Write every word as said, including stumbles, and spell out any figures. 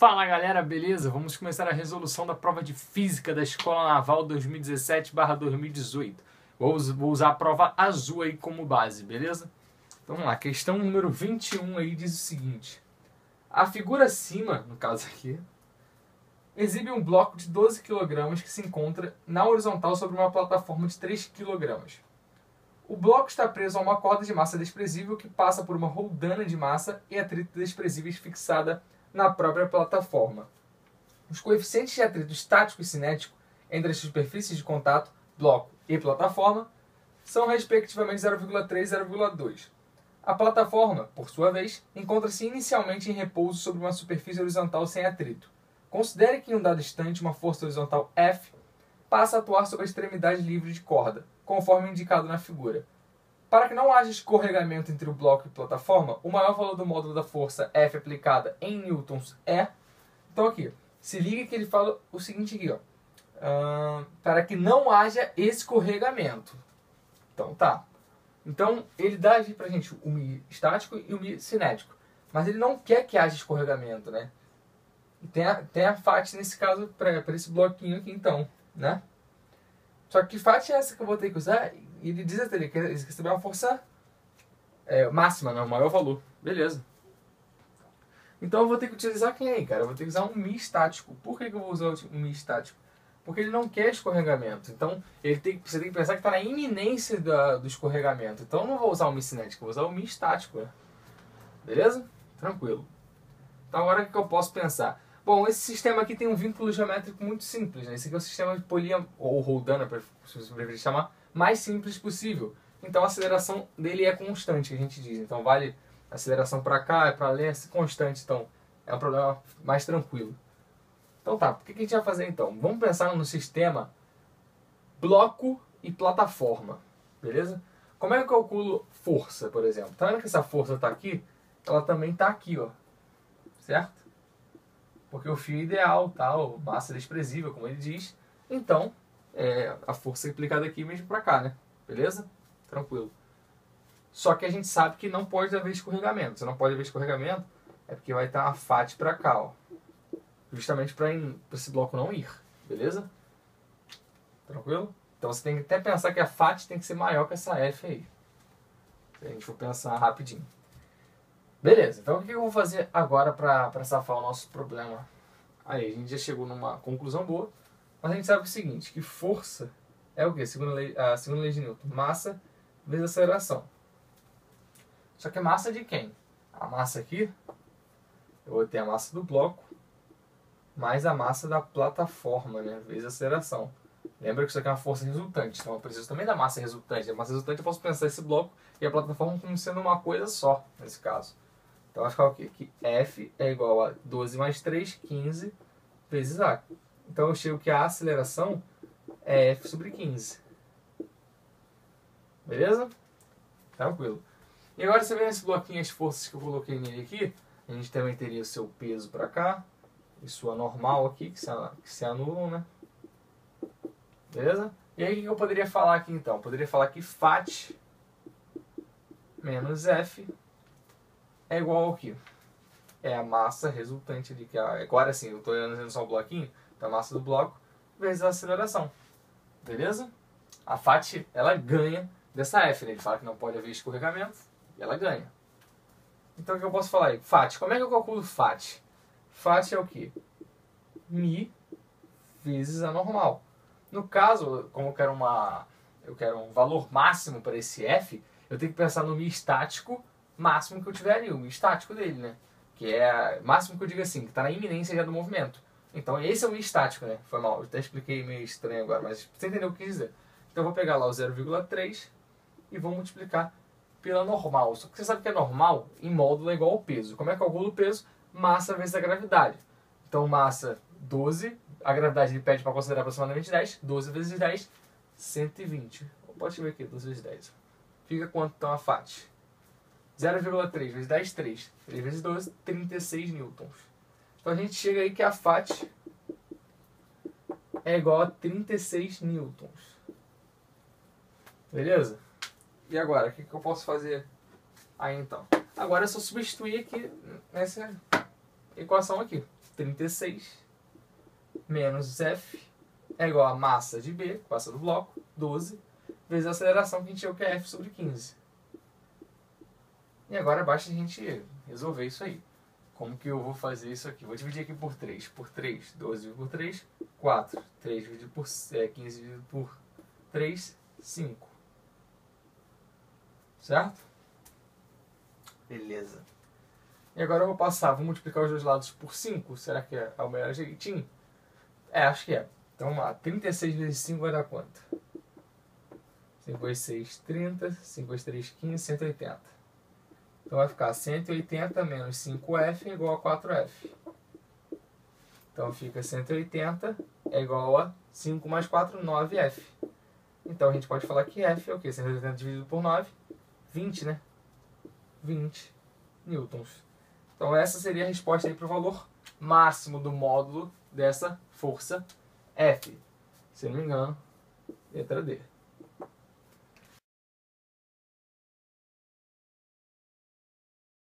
Fala galera, beleza? Vamos começar a resolução da prova de Física da Escola Naval dois mil e dezessete barra dois mil e dezoito. Vou usar a prova azul aí como base, beleza? Então vamos lá, questão número vinte e um aí diz o seguinte. A figura acima, no caso aqui, exibe um bloco de doze quilogramas que se encontra na horizontal sobre uma plataforma de três quilogramas. O bloco está preso a uma corda de massa desprezível que passa por uma roldana de massa e atrito desprezíveis fixada na própria plataforma. Os coeficientes de atrito estático e cinético entre as superfícies de contato, bloco e plataforma, são respectivamente zero vírgula três e zero vírgula dois. A plataforma, por sua vez, encontra-se inicialmente em repouso sobre uma superfície horizontal sem atrito. Considere que em um dado instante uma força horizontal F passa a atuar sobre a extremidade livre de corda, conforme indicado na figura. Para que não haja escorregamento entre o bloco e a plataforma, o maior valor do módulo da força F aplicada em newtons é... Então aqui, se liga que ele fala o seguinte aqui, ó. Uh, para que não haja escorregamento. Então tá. Então ele dá aqui pra gente o Mi estático e o Mi cinético. Mas ele não quer que haja escorregamento, né? E tem a, tem a F A T nesse caso para esse bloquinho aqui então, né? Só que F A T é essa que eu vou ter que usar. E ele diz até ele que ele receber uma força é, máxima, né? O maior valor. Beleza. Então eu vou ter que utilizar quem aí, cara? Eu vou ter que usar um Mi estático. Por que, que eu vou usar um Mi estático? Porque ele não quer escorregamento. Então ele tem, você tem que pensar que está na iminência da, do escorregamento. Então eu não vou usar o Mi cinético, eu vou usar o Mi estático. Né? Beleza? Tranquilo. Então agora o que eu posso pensar? Bom, esse sistema aqui tem um vínculo geométrico muito simples. Né? Esse aqui é o sistema de polia, ou roldana, se você preferir chamar, mais simples possível. Então a aceleração dele é constante, que a gente diz. Então vale a aceleração para cá, é para ali, é constante. Então é um problema mais tranquilo. Então tá, o que a gente vai fazer então? Vamos pensar no sistema bloco e plataforma, beleza? Como é que eu calculo força, por exemplo? Tá vendo que essa força está aqui? Ela também está aqui, ó. Certo? Porque o fio ideal, tal, massa desprezível, como ele diz. Então, é, a força é aplicada aqui mesmo para cá, né? Beleza? Tranquilo. Só que a gente sabe que não pode haver escorregamento. Se não pode haver escorregamento, é porque vai estar uma F A T para cá, ó. Justamente para esse bloco não ir. Beleza? Tranquilo? Então você tem que até pensar que a F A T tem que ser maior que essa F aí. Se a gente for pensar rapidinho. Beleza, então o que eu vou fazer agora para safar o nosso problema? Aí, a gente já chegou numa conclusão boa, mas a gente sabe o seguinte, que força é o quê? Segunda lei, a segunda lei de Newton, massa vezes aceleração. Só que é massa de quem? A massa aqui, eu vou ter a massa do bloco, mais a massa da plataforma, né? Vezes a aceleração. Lembra que isso aqui é uma força resultante, então eu preciso também da massa resultante. A massa resultante eu posso pensar esse bloco e a plataforma como sendo uma coisa só, nesse caso. Então, acho que é o quê? Que F é igual a doze mais três, quinze, vezes A. Então, eu chego que a aceleração é F sobre quinze. Beleza? Tranquilo. E agora, você vê nesse bloquinho as forças que eu coloquei nele aqui. A gente também teria o seu peso para cá. E sua normal aqui, que se, que se anulam, né? Beleza? E aí, o que eu poderia falar aqui, então? Eu poderia falar que F A T menos F é igual ao que? É a massa resultante de que a... Agora sim, eu estou olhando só o bloquinho, então a massa do bloco vezes a aceleração. Beleza? A F A T, ela ganha dessa F, né? Ele fala que não pode haver escorregamento, e ela ganha. Então o que eu posso falar aí? F A T, como é que eu calculo F A T? F A T é o que? Mi vezes a normal. No caso, como eu quero, uma, eu quero um valor máximo para esse F, eu tenho que pensar no Mi estático máximo que eu tiver ali, o Mi estático dele, né? Que é máximo que eu digo assim, que está na iminência já do movimento. Então esse é o Mi estático, né? Foi mal, eu até expliquei meio estranho agora, mas você entendeu o que quis dizer. Então eu vou pegar lá o zero vírgula três e vou multiplicar pela normal. Só que você sabe que é normal em módulo é igual ao peso. Como é que eu calculo o peso? Massa vezes a gravidade. Então massa doze, a gravidade ele pede para considerar aproximadamente dez, doze vezes dez, cento e vinte. Pode ver aqui, doze vezes dez. Fica quanto então a F A T? zero vírgula três vezes dez, três. três vezes doze, trinta e seis newtons. Então a gente chega aí que a F A T é igual a trinta e seis newtons. Beleza? E agora, o que, que eu posso fazer aí então? Agora é só substituir aqui nessa equação aqui. trinta e seis menos F é igual a massa de B, que passa do bloco, doze, vezes a aceleração que a gente achou que é F sobre quinze. E agora basta a gente resolver isso aí. Como que eu vou fazer isso aqui? Vou dividir aqui por três. Por três, doze dividido por três, quatro. três dividido por é, quinze dividido por três, cinco. Certo? Beleza. E agora eu vou passar, vou multiplicar os dois lados por cinco. Será que é o melhor jeitinho? É, acho que é. Então vamos lá. trinta e seis vezes cinco vai dar quanto? cinco vezes seis, trinta. cinco vezes três, quinze, cento e oitenta. Então vai ficar cento e oitenta menos cinco F é igual a quatro F. Então fica cento e oitenta é igual a cinco mais quatro, nove F. Então a gente pode falar que F é o quê? cento e oitenta dividido por nove, vinte, né? vinte newtons. Então essa seria a resposta aí para o valor máximo do módulo dessa força F. Se não me engano, letra D.